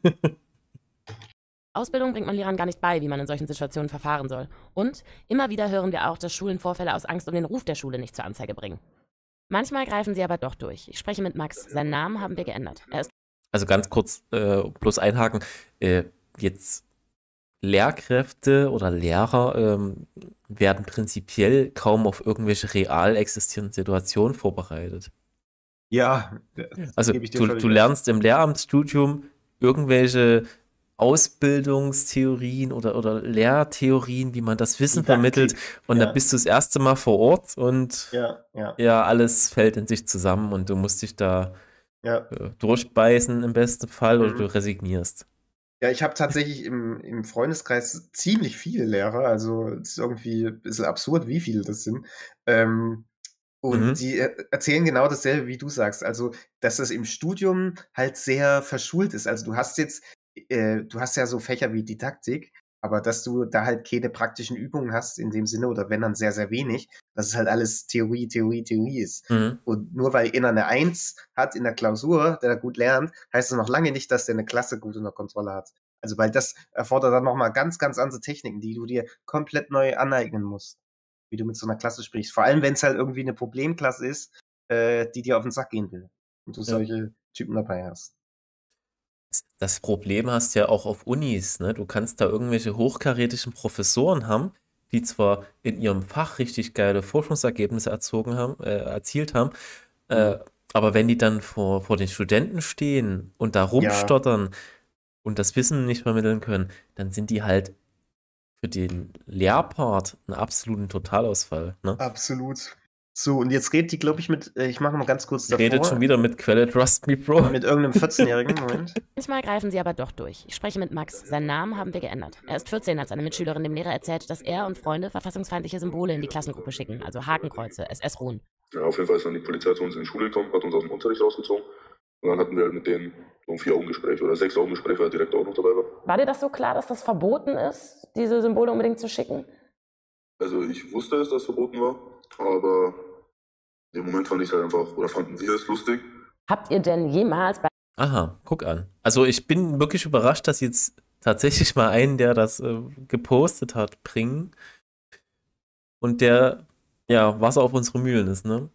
Ausbildung bringt man Lehrern gar nicht bei, wie man in solchen Situationen verfahren soll. Und immer wieder hören wir auch, dass Schulen Vorfälle aus Angst um den Ruf der Schule nicht zur Anzeige bringen. Manchmal greifen sie aber doch durch. Ich spreche mit Max. Seinen Namen haben wir geändert. Er ist Also ganz kurz, äh, bloß einhaken. Äh, jetzt Lehrkräfte oder Lehrer ähm, werden prinzipiell kaum auf irgendwelche real existierenden Situationen vorbereitet. Ja, Also gebe ich dir du, völlig du recht. lernst im Lehramtsstudium irgendwelche Ausbildungstheorien oder, oder Lehrtheorien, wie man das Wissen Didaktik, vermittelt, und ja. da bist du das erste Mal vor Ort und Ja, ja, ja, alles fällt in sich zusammen und du musst dich da ja. äh, durchbeißen im besten Fall oder Mhm. du resignierst. Ja, ich habe tatsächlich im, im Freundeskreis ziemlich viele Lehrer, also es ist irgendwie ein bisschen absurd, wie viele das sind. Ähm, und Mhm. die äh, erzählen genau dasselbe, wie du sagst. Also, dass das im Studium halt sehr verschult ist. Also du hast jetzt, äh, du hast ja so Fächer wie Didaktik, aber dass du da halt keine praktischen Übungen hast in dem Sinne oder wenn dann sehr, sehr wenig, dass es halt alles Theorie, Theorie, Theorie ist. Mhm. Und nur weil einer eine Eins hat in der Klausur, der da gut lernt, heißt es noch lange nicht, dass der eine Klasse gut unter Kontrolle hat. Also weil das erfordert dann nochmal ganz, ganz andere Techniken, die du dir komplett neu aneignen musst, wie du mit so einer Klasse sprichst. Vor allem, wenn es halt irgendwie eine Problemklasse ist, äh, die dir auf den Sack gehen will und du Ja. solche Typen dabei hast. Das Problem hast du ja auch auf Unis, ne? Du kannst da irgendwelche hochkarätischen Professoren haben, die zwar in ihrem Fach richtig geile Forschungsergebnisse erzogen haben, äh, erzielt haben, äh, aber wenn die dann vor, vor den Studenten stehen und da rumstottern und das Wissen nicht vermitteln können, dann sind die halt für den Lehrpart einen absoluten Totalausfall, ne? Absolut. So, und jetzt redet die, glaube ich, mit, äh, ich mache mal ganz kurz Die davor, redet schon wieder mit Quelle Trust Me, Bro. mit irgendeinem vierzehnjährigen, Moment. Manchmal greifen sie aber doch durch. Ich spreche mit Max. Seinen Namen haben wir geändert. Er ist vierzehn, als eine Mitschülerin dem Lehrer erzählt, dass er und Freunde verfassungsfeindliche Symbole in die Klassengruppe schicken, also Hakenkreuze, S S-Ruhen. Ja, auf jeden Fall ist dann die Polizei zu uns in die Schule gekommen, hat uns aus dem Unterricht rausgezogen. Und dann hatten wir halt mit denen so ein Vier-Augen-Gespräch oder Sechs-Augen-Gespräch, weil er direkt auch noch dabei war. War dir das so klar, dass das verboten ist, diese Symbole unbedingt zu schicken? Also ich wusste, dass das verboten war, aber im Moment fand ich es halt einfach, oder fanden wir es lustig. Habt ihr denn jemals bei Aha, guck an. Also ich bin wirklich überrascht, dass jetzt tatsächlich mal einen, der das äh, gepostet hat, bringen und der, ja, Wasser auf unsere Mühlen ist, ne?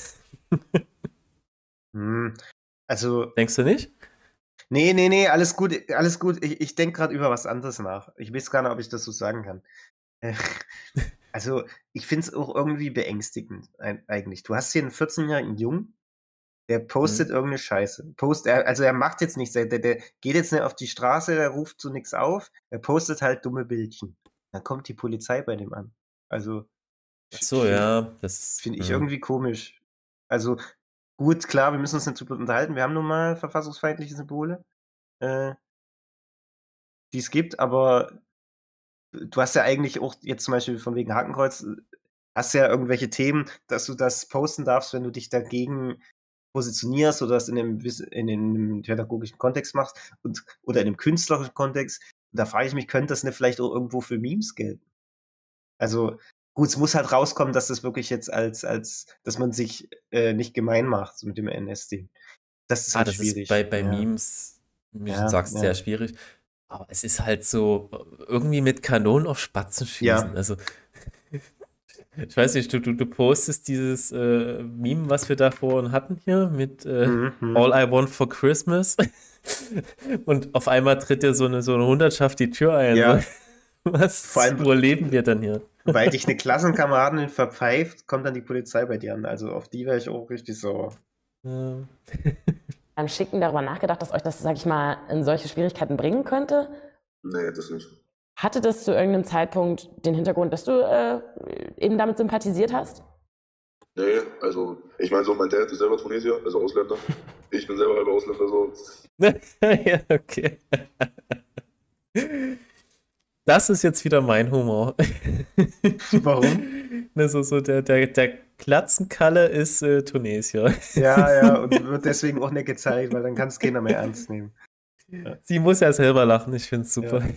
Hm, also, Denkst du nicht? nee, nee, nee, alles gut, alles gut. Ich, ich denke gerade über was anderes nach. Ich weiß gar nicht, ob ich das so sagen kann. Äh, Also, ich finde es auch irgendwie beängstigend ei eigentlich. Du hast hier einen vierzehnjährigen Jungen, der postet Mhm. irgendeine Scheiße. Post er also, er macht jetzt nichts, der der der geht jetzt nicht auf die Straße, der ruft zu nix auf, er postet halt dumme Bildchen. Dann kommt die Polizei bei dem an. Also, Ach f so, finde ja, das finde ich ja. irgendwie komisch. Also, gut, klar, wir müssen uns nicht drüber unterhalten. Wir haben nun mal verfassungsfeindliche Symbole, äh die es gibt, aber du hast ja eigentlich auch jetzt zum Beispiel von wegen Hakenkreuz, äh, hast ja irgendwelche Themen, dass du das posten darfst, wenn du dich dagegen positionierst oder das in 'nem wiss in 'nem pädagogischen Kontext machst und oder in 'nem künstlerischen Kontext. Da frage ich mich, könnte das nicht vielleicht auch irgendwo für Memes gelten? Also, gut, es muss halt rauskommen, dass das wirklich jetzt als als dass man sich, äh, nicht gemein macht, so mit dem N S-Ding. Das ist Ah, halt das ist bei schwierig, bei ja. Memes, wie du schon Ja, sagst, sehr ja. schwierig. Aber es ist halt so äh, irgendwie mit Kanonen auf Spatzen schießen. Ja. Also, ich weiß nicht, du du du postest dieses, äh, Meme, was wir da vorhin hatten hier mit, äh, Mhm, mhm. „All I want for Christmas“ und auf einmal tritt dir so 'ne so 'ne Hundertschaft die Tür ein, Ja. so. Was Vor allem, wo leben wir denn hier? weil dich 'ne Klassenkameradin verpfeift, kommt dann die Polizei bei dir an. Also, auf die wäre ich auch richtig sauer. Ja. Beim Schicken darüber nachgedacht, dass euch das, sage ich mal, in solche Schwierigkeiten bringen könnte? Ne, das nicht. Hatte das zu irgendeinem Zeitpunkt den Hintergrund, dass du, äh, eben damit sympathisiert hast? Ne, also, ich meine so, mein Dad ist selber Tunesier, also Ausländer. Ich bin selber halber Ausländer, so. Ja, okay. Das ist jetzt wieder mein Humor. Warum? Ne, so so der der der Glatzenkalle ist, äh, Tunesier. Ja, ja, und wird deswegen auch nicht gezeigt, weil dann kann's keiner mehr ernst nehmen. Ja. Sie muss ja selber lachen, ich finde es Ja. super.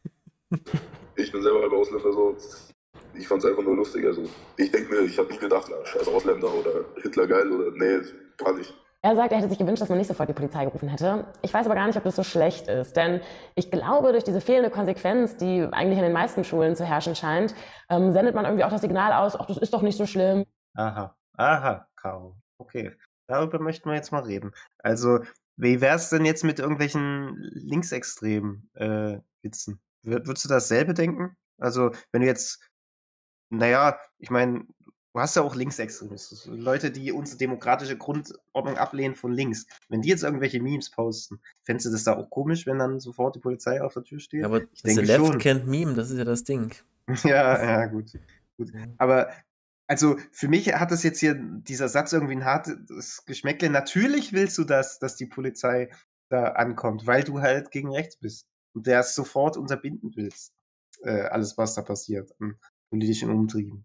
Ich bin selber halber Ausländer, so. Ich fand's einfach nur lustig, also, ich denke mir, ich habe nie gedacht, ja, scheiß Ausländer oder Hitler geil oder ne, gar nicht. Er sagt, er hätte sich gewünscht, dass man nicht sofort die Polizei gerufen hätte. Ich weiß aber gar nicht, ob das so schlecht ist, denn ich glaube, durch diese fehlende Konsequenz, die eigentlich in den meisten Schulen zu herrschen scheint, ähm, sendet man irgendwie auch das Signal aus: „Ach, das ist doch nicht so schlimm.“ Aha, aha, Caro. Okay, darüber möchten wir jetzt mal reden. Also, wie wär's denn jetzt mit irgendwelchen linksextremen, äh, Witzen? Wür würdest du dasselbe denken? Also, wenn du jetzt na ja, ich meine, du hast ja auch Linksextremisten, Leute, die unsere demokratische Grundordnung ablehnen von links. Wenn die jetzt irgendwelche Memes posten, fändest du das da auch komisch, wenn dann sofort die Polizei auf der Tür steht? Ja, aber Ich the denke left schon. can't meme, das ist ja das Ding. Ja, ja, gut. Gut. Aber also, für mich hat das jetzt hier dieser Satz irgendwie 'n hartes Geschmäckle. Natürlich willst du das, dass die Polizei da ankommt, weil du halt gegen rechts bist und das sofort unterbinden willst, äh, alles, was da passiert an politischen Umtrieben.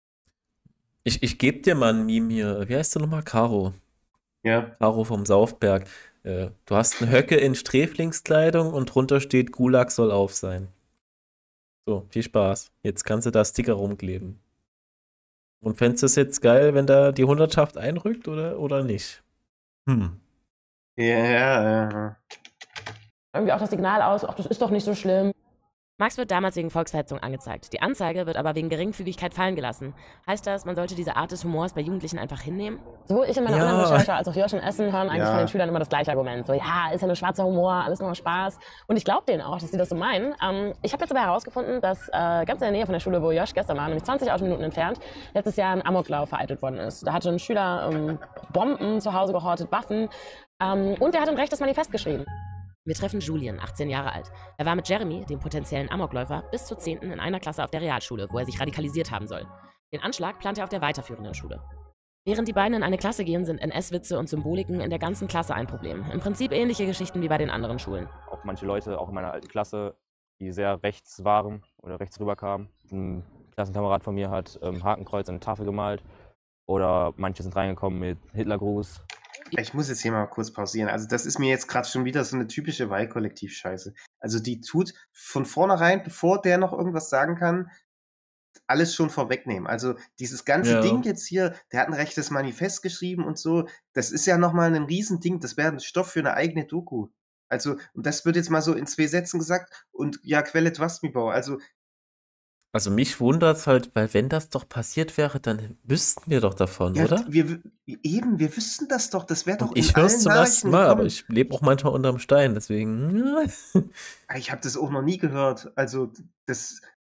Ich ich gebe dir mal 'n Meme hier. Wie heißt sie noch mal? Caro. Ja. Caro vom Saufberg. Äh, du hast 'n Höcke in Sträflingskleidung und drunter steht: „Gulag soll auf sein.“ So, viel Spaß. Jetzt kannst du da Sticker rumkleben. Und fändest du es jetzt geil, wenn da die Hundertschaft einrückt oder oder nicht? Hm. Ja, ja, ja. Irgendwie auch das Signal aus: „Ach, das ist doch nicht so schlimm.“ Max wird damals wegen Volksverhetzung angezeigt. Die Anzeige wird aber wegen Geringfügigkeit fallen gelassen. Heißt das, man sollte diese Art des Humors bei Jugendlichen einfach hinnehmen? Sowohl ich in meiner Ja. Online-Recherche als auch Josh in Essen hören eigentlich Ja. von den Schülern immer das gleiche Argument. So, ja, ist ja nur schwarzer Humor, alles nur Spaß. Und ich glaube denen auch, dass sie das so meinen. Ähm, ich habe jetzt aber herausgefunden, dass äh, ganz in der Nähe von der Schule, wo Josh gestern war, nämlich zwanzig Autominuten entfernt, letztes Jahr ein Amoklauf vereitelt worden ist. Da hatte ein Schüler ähm, Bomben zu Hause gehortet, Waffen. Ähm, und er hat ein rechtes Manifest geschrieben. Wir treffen Julian, achtzehn Jahre alt. Er war mit Jeremy, dem potenziellen Amokläufer, bis zur zehnten in einer Klasse auf der Realschule, wo er sich radikalisiert haben soll. Den Anschlag plant er auf der weiterführenden Schule. Während die beiden in eine Klasse gehen, sind N S-Witze und Symboliken in der ganzen Klasse ein Problem. Im Prinzip ähnliche Geschichten wie bei den anderen Schulen. Auch manche Leute, auch in meiner alten Klasse, die sehr rechts waren oder rechts rüberkamen. Ein Klassenkamerad von mir hat ähm, Hakenkreuz an eine Tafel gemalt. Oder manche sind reingekommen mit Hitlergruß. Ich muss jetzt hier mal kurz pausieren. Also, das ist mir jetzt gerade schon wieder so eine typische Wahlkollektiv-Scheiße. Also, die tut von vornherein, bevor der noch irgendwas sagen kann, alles schon vorwegnehmen. Also, dieses ganze Ja. Ding jetzt hier, der hat ein rechtes Manifest geschrieben und so, das ist ja noch mal 'nen Riesending. Das wäre 'n Stoff für eine eigene Doku. Also, und das wird jetzt mal so in zwei Sätzen gesagt und ja, Quelle Twastmibau. Also Also, mich wundert's halt, weil wenn das doch passiert wäre, dann wüssten wir doch davon, ja, oder? wir w eben, wir wüssten das doch. Das wäre doch Und in ich höre es allen zum ersten Nachrichten Mal, aber gekommen. ich lebe auch manchmal unterm Stein, deswegen, ja. Ah, ich habe das auch noch nie gehört. Also, d das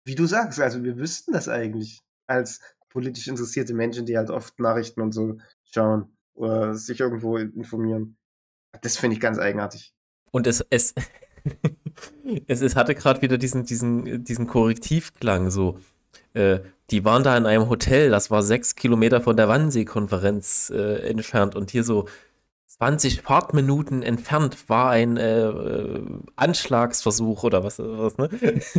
wie du sagst, also wir wüssten das eigentlich als politisch interessierte Menschen, die halt oft Nachrichten und so schauen oder sich irgendwo informieren. Das finde ich ganz eigenartig. Und es, es, es, es hatte gerade wieder diesen, diesen, diesen Korrektivklang so. Äh, die waren da in einem Hotel, das war sechs Kilometer von der Wannsee-Konferenz äh, entfernt und hier so zwanzig Fahrtminuten entfernt war ein äh, äh, Anschlagsversuch oder was, was ne?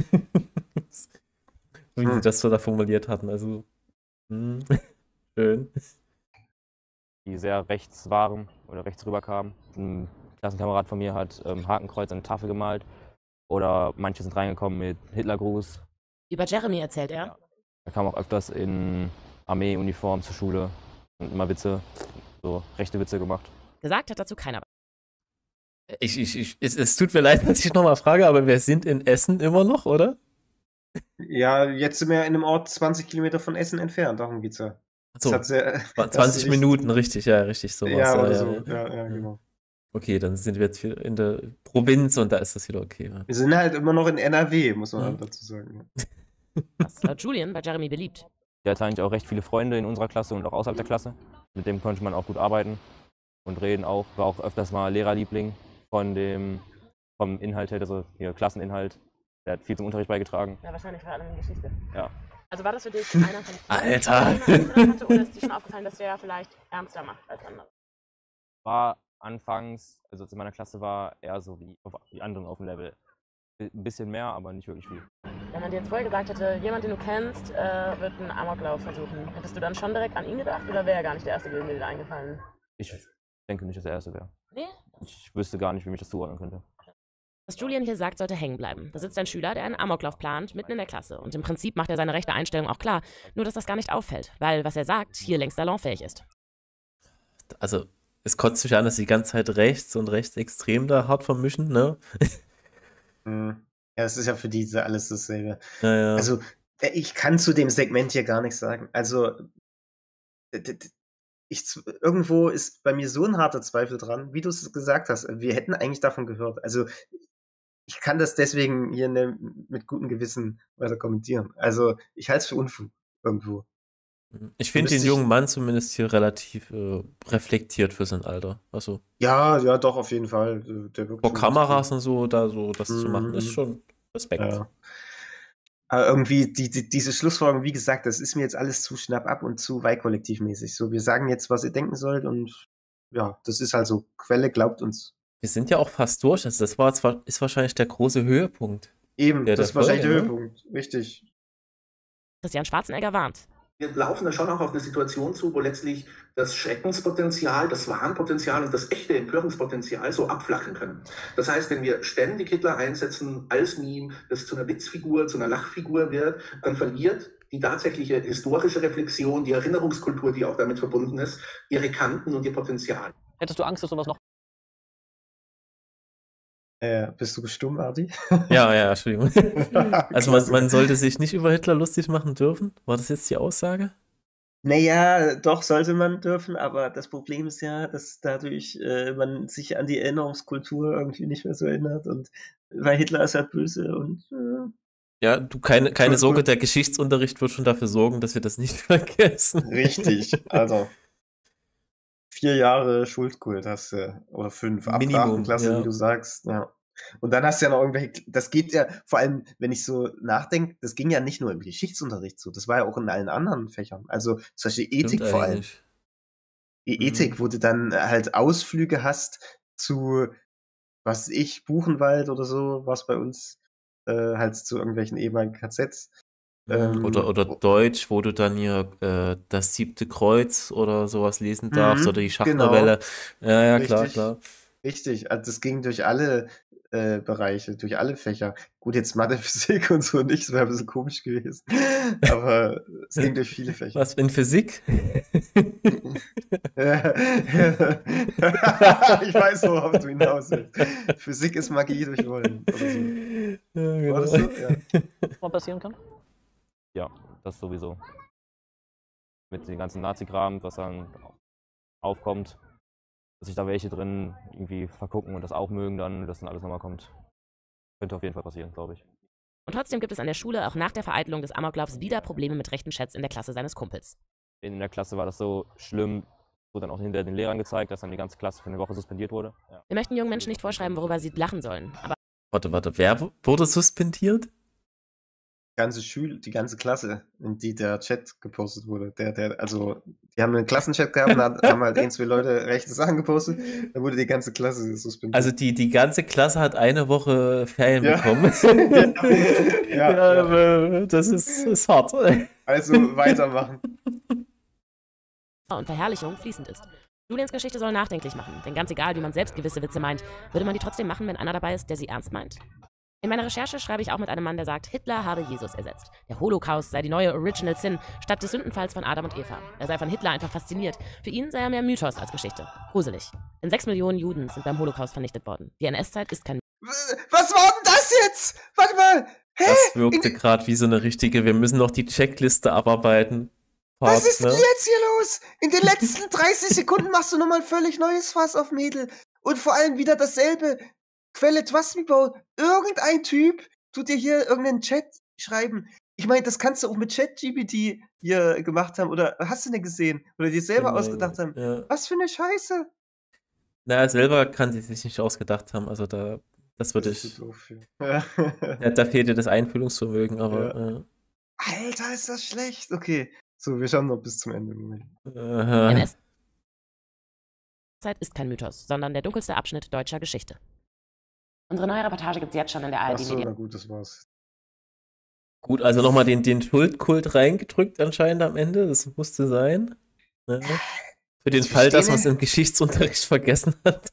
Wie sie das so da formuliert hatten, also hm, schön. Die sehr rechts waren oder rechts rüberkamen. Ein Klassenkamerad von mir hat ähm, Hakenkreuz an die Tafel gemalt. Oder manche sind reingekommen mit Hitlergruß. Über Jeremy erzählt er. Ja. Er kam auch öfters in Armeeuniform zur Schule und immer Witze, so rechte Witze gemacht. Gesagt hat dazu keiner. Ich, ich, ich, es, es tut mir leid, dass ich nochmal frage, aber wir sind in Essen immer noch, oder? Ja, jetzt sind wir in einem Ort zwanzig Kilometer von Essen entfernt, darum geht's ja. So, Das hat sehr, zwanzig Minuten, richtig, ja, richtig, sowas. Ja, oder ja, so, ja, ja, ja, genau. Okay, dann sind wir jetzt wieder in der Provinz und da ist das wieder okay. Ja. Wir sind halt immer noch in N R W, muss man halt dazu sagen. Was laut Julian bei Jeremy beliebt. Der hatte eigentlich auch recht viele Freunde in unserer Klasse und auch außerhalb der Klasse. Mit dem konnte man auch gut arbeiten und reden auch. War auch öfters mal Lehrerliebling von dem, vom Inhalt her, also hier Klasseninhalt. Der hat viel zum Unterricht beigetragen. Ja, wahrscheinlich vor allem in Geschichte. Ja. Also war das für dich einer von Alter! Hatte, oder ist dir schon aufgefallen, dass der vielleicht ernster macht als andere? War anfangs, also als in meiner Klasse war, eher so wie auf die anderen auf dem Level. Ein bisschen mehr, aber nicht wirklich viel. Wenn man dir jetzt vorher gesagt hätte, jemand, den du kennst, äh, wird einen Amoklauf versuchen, hättest du dann schon direkt an ihn gedacht oder wäre er gar nicht der Erste gewesen, der dir eingefallen? Ich denke nicht, dass er der Erste wäre. Nee? Ich wüsste gar nicht, wie mich das zuordnen könnte. Was Julian hier sagt, sollte hängen bleiben. Da sitzt ein Schüler, der einen Amoklauf plant, mitten in der Klasse. Und im Prinzip macht er seine rechte Einstellung auch klar. Nur, dass das gar nicht auffällt, weil, was er sagt, hier längst salonfähig ist. Also, es kotzt mich an, dass die ganze Zeit rechts und rechtsextrem da hart vermischen, ne? Ja, es ist ja für diese alles dasselbe. Ja, ja. Also, ich kann zu dem Segment hier gar nichts sagen. Also, ich, irgendwo ist bei mir so ein harter Zweifel dran, wie du es gesagt hast. Wir hätten eigentlich davon gehört. Also, ich kann das deswegen hier ne, mit gutem Gewissen weiter kommentieren. Also, ich halte es für Unfug irgendwo. Ich finde den jungen Mann zumindest hier relativ äh, reflektiert für sein Alter. Also, ja, ja, doch, auf jeden Fall. Der vor Kameras und so, da so das mhm. zu machen, ist schon Respekt. Ja. Aber irgendwie die, die, diese Schlussfolgerung, wie gesagt, das ist mir jetzt alles zu schnapp ab und zu Weihkollektivmäßig. So, wir sagen jetzt, was ihr denken sollt und ja, das ist halt so. Quelle, glaubt uns. Wir sind ja auch fast durch. Also das war zwar, ist wahrscheinlich der große Höhepunkt. Eben, das ist wahrscheinlich der Höhepunkt. Richtig. Christian Schwarzenegger warnt. Wir laufen da schon auch auf eine Situation zu, wo letztlich das Schreckenspotenzial, das Warnpotenzial und das echte Empörungspotenzial so abflachen können. Das heißt, wenn wir ständig Hitler einsetzen als Meme, das zu einer Witzfigur, zu einer Lachfigur wird, dann verliert die tatsächliche historische Reflexion, die Erinnerungskultur, die auch damit verbunden ist, ihre Kanten und ihr Potenzial. Hättest du Angst, dass sowas noch... Äh, bist du stumm, Adi? Ja, ja, Entschuldigung. Also man, man sollte sich nicht über Hitler lustig machen dürfen? War das jetzt die Aussage? Naja, doch sollte man dürfen, aber das Problem ist ja, dass dadurch äh, man sich an die Erinnerungskultur irgendwie nicht mehr so erinnert und weil Hitler ist halt böse und äh, ja, du, keine, keine Sorge, der Geschichtsunterricht wird schon dafür sorgen, dass wir das nicht vergessen. Richtig, also vier Jahre Schuldkult hast du, oder fünf, ab der achten Klasse, ja. Wie du sagst, ja. Und dann hast du ja noch irgendwelche, das geht ja, vor allem, wenn ich so nachdenke, das ging ja nicht nur im Geschichtsunterricht so, das war ja auch in allen anderen Fächern, also zum Beispiel Ethik Stimmt vor allem. Eigentlich. Die Ethik, mhm. wo du dann halt Ausflüge hast zu, was weiß ich, Buchenwald oder so, was bei uns äh, halt zu irgendwelchen ehemaligen K Zs. Ähm, oder, oder Deutsch, wo du dann hier äh, das siebte Kreuz oder sowas lesen darfst, mhm, oder die Schachnovelle. Genau. Ja, ja, klar, Richtig. klar. Richtig, also das ging durch alle äh, Bereiche, durch alle Fächer. Gut, jetzt Mathe, Physik und so nicht, das wäre ein bisschen komisch gewesen. Aber es ging durch viele Fächer. Was, in Physik? Ich weiß, worauf du hinaus willst. Physik ist Magie durch Wollen. Oder so. Ja, genau. War das so? Ja. Was mal passieren kann? Ja, das sowieso. Mit dem ganzen Nazi-Kram, was dann aufkommt, dass sich da welche drin irgendwie vergucken und das auch mögen, dann, dass dann alles nochmal kommt. Könnte auf jeden Fall passieren, glaube ich. Und trotzdem gibt es an der Schule auch nach der Vereitelung des Amoklaufs wieder Probleme mit rechten Chats in der Klasse seines Kumpels. In der Klasse war das so schlimm, wurde dann auch hinter den Lehrern gezeigt, dass dann die ganze Klasse für eine Woche suspendiert wurde. Ja. Wir möchten jungen Menschen nicht vorschreiben, worüber sie lachen sollen. Aber Warte, warte, wer w- wurde suspendiert? Die ganze Schule, die ganze Klasse, in die der Chat gepostet wurde. Der, der, also, die haben einen Klassenchat gehabt und dann haben halt ein, zwei Leute rechte Sachen gepostet. Dann wurde die ganze Klasse suspendiert. Also die, die ganze Klasse hat eine Woche Ferien Ja. bekommen. Ja, ja, ja. aber das ist, ist hart. Also weitermachen. und Verherrlichung fließend ist. Julians Geschichte soll nachdenklich machen, denn ganz egal, wie man selbst gewisse Witze meint, würde man die trotzdem machen, wenn einer dabei ist, der sie ernst meint? In meiner Recherche schreibe ich auch mit einem Mann, der sagt, Hitler habe Jesus ersetzt. Der Holocaust sei die neue Original Sin statt des Sündenfalls von Adam und Eva. Er sei von Hitler einfach fasziniert. Für ihn sei er mehr Mythos als Geschichte. Gruselig. Denn sechs Millionen Juden sind beim Holocaust vernichtet worden. Die N S-Zeit ist kein Was war denn das jetzt? Warte mal. Hä? Das wirkte In- gerade wie so eine richtige, wir müssen noch die Checkliste abarbeiten. Part, Was ist denn ne? jetzt hier los? In den letzten dreißig Sekunden machst du nochmal ein völlig neues Fass auf Mädel. Und vor allem wieder dasselbe. Quelle Twasmibo. Irgendein Typ tut dir hier irgendeinen Chat schreiben. Ich meine, das kannst du auch mit ChatGPT hier gemacht haben. Oder hast du nicht gesehen? Oder dir selber Genau, ausgedacht haben. ja. Was für eine Scheiße. Na, selber kann sie sich nicht ausgedacht haben. Also da, das würde Das ist ich. so doof für. Ja. Ja, da fehlt dir das Einfühlungsvermögen, aber. Ja. Alter, ist das schlecht. Okay. So, wir schauen noch bis zum Ende. Moment. Äh, äh, N S-Zeit ist kein Mythos, sondern der dunkelste Abschnitt deutscher Geschichte. Unsere neue Reportage gibt es jetzt schon in der A R Achso, na D-Mediathek. gut, das war's. Gut, also nochmal den, den Schuldkult reingedrückt anscheinend am Ende. Das musste sein. Ne? Für den Ich Fall, dass verstehe man es im Geschichtsunterricht vergessen hat.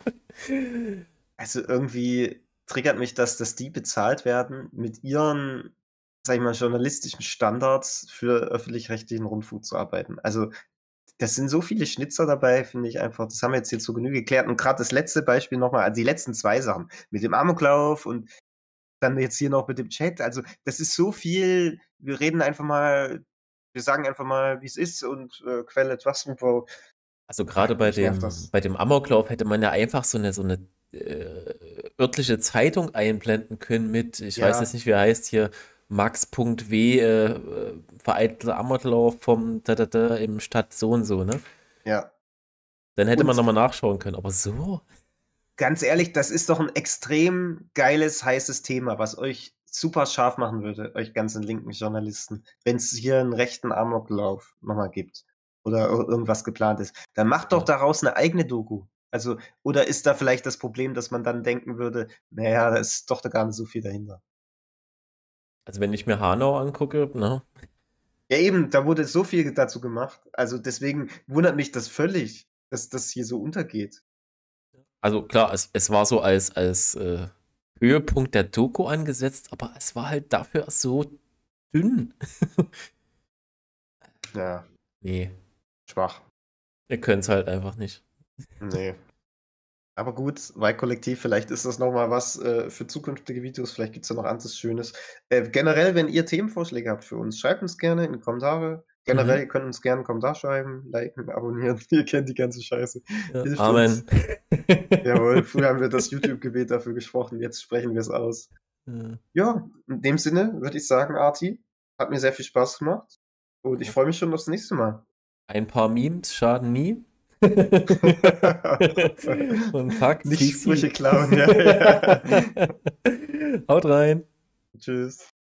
Also irgendwie triggert mich das, dass die bezahlt werden mit ihren, sag ich mal, journalistischen Standards für öffentlich-rechtlichen Rundfunk zu arbeiten. Also das sind so viele Schnitzer dabei, finde ich einfach. Das haben wir jetzt hier zur Genüge geklärt. Und gerade das letzte Beispiel nochmal, also die letzten zwei Sachen mit dem Amoklauf und dann jetzt hier noch mit dem Chat. Also das ist so viel. Wir reden einfach mal, wir sagen einfach mal, wie es ist und äh, Quelle Twasmibo. Also gerade bei Mich nervt dem, das. bei dem Amoklauf hätte man ja einfach so eine, so eine äh, örtliche Zeitung einblenden können mit, ich weiß Ja. jetzt nicht, wie er heißt hier, Max.w, äh, äh, vereitelter Amoklauf vom da, da, da, im Stadt so und so, ne? Ja. Dann hätte man Und- nochmal nachschauen können, aber so? Ganz ehrlich, das ist doch ein extrem geiles, heißes Thema, was euch super scharf machen würde, euch ganzen linken Journalisten, wenn es hier einen rechten Amoklauf nochmal gibt oder ir- irgendwas geplant ist. Dann macht doch Ja. daraus eine eigene Doku. Also, oder ist da vielleicht das Problem, dass man dann denken würde, naja, da ist doch da gar nicht so viel dahinter. Also wenn ich mir Hanau angucke, ne? Ja, eben, da wurde so viel dazu gemacht. Also deswegen wundert mich das völlig, dass das hier so untergeht. Also klar, es, es war so als, als äh, Höhepunkt der Doku angesetzt, aber es war halt dafür so dünn. Ja, Nee, schwach. wir können es halt einfach nicht. Nee. Aber gut, Y-Kollektiv, vielleicht ist das nochmal was äh, für zukünftige Videos, vielleicht gibt es ja noch anderes Schönes. Äh, generell, wenn ihr Themenvorschläge habt für uns, schreibt uns gerne in die Kommentare. Generell, Mhm. ihr könnt uns gerne einen Kommentar schreiben, liken, abonnieren. Ihr kennt die ganze Scheiße. Ja, Hilft Amen. Jawohl, früher haben wir das YouTube-Gebet dafür gesprochen, jetzt sprechen wir es aus. Ja. Ja, in dem Sinne würde ich sagen, Arti, hat mir sehr viel Spaß gemacht und ich freue mich schon aufs nächste Mal. Ein paar Memes schaden nie. Und Fakt, Nicht Sisi. Sprüche klauen, ja, ja. Haut rein. Tschüss.